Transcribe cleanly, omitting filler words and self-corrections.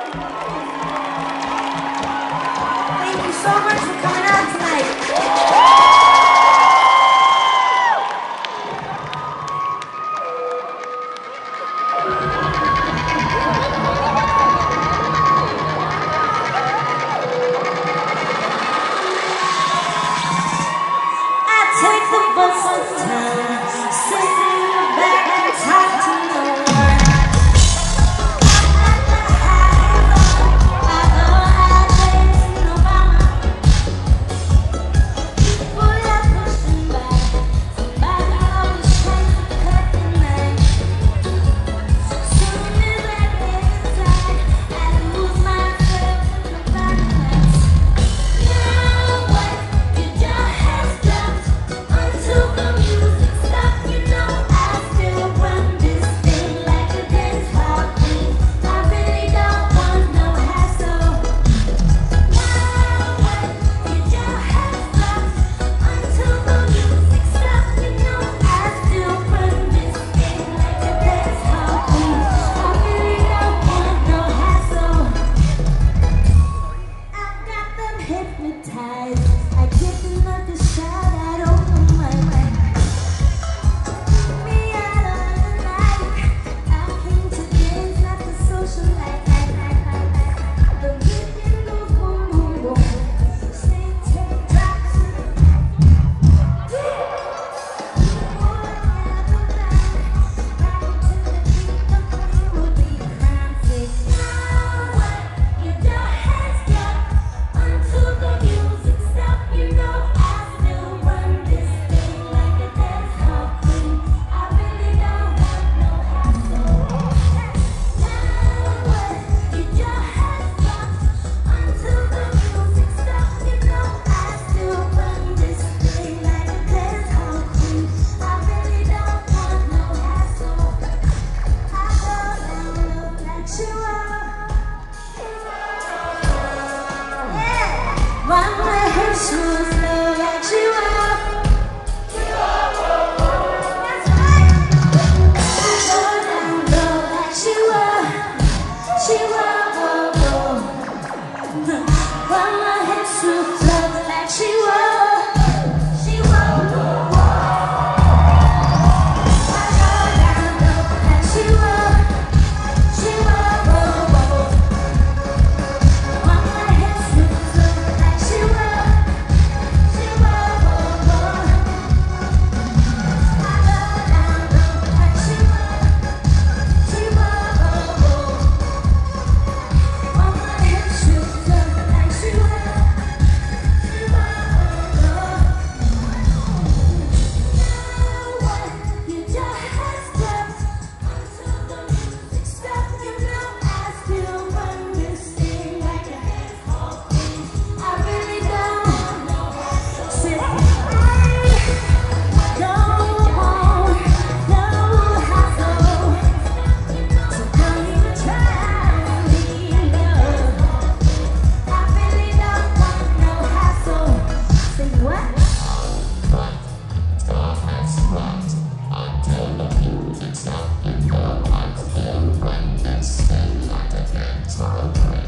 Thank you so much for coming out tonight. Take the bus sometimes, sit in the back and talk to no one. I go out dancing Obama. People are pushing back, somebody always trying to cut the line. Soon as I get inside, I lose myself in the violence. Now what? Your jaw has dropped. Until the music stops, you know I still run this thing like a dancehall queen. I really don't want no hassle. Now what? Your jaw has dropped. Until the music stops, you know I still run this thing like a dancehall queen. I really don't want no hassle. I've got them hypnotized. I give them another shot. I don't know my mind. Me out of the night. I came to dance, not the social life. The rhythm goes boom, boom, boom. Sing, take, drop to the until the music stops, you know I still run this thing like a dancehall queen. I really don't want no hassle. Now what? Your jaw has dropped. Until the music stops, you know I still run this thing like a dancehall queen. I really don't want no hassle. I go down low like Chihuahua. Why my hair shoes low like Chihuahua? That's right. I go down low like Chihuahua. Chihuahua. Why my hair shoes low like Chihuahua? Chihuahua. I go down low like Chihuahua. Chihuahua. Why my hair shoes low like Chihuahua? Chihuahua. I go down low like Chihuahua. Chihuahua. Why my hair shoes low like Chihuahua? Now what? Your jaw has dropped. Until the music stops, you know I still run this thing like a dancehall queen. I really don't want no hassle. I don't want no hassle. So don't even try me, no. I really don't want no hassle. Say what? Until the music stops, you know I still run this thing like a dancehall queen.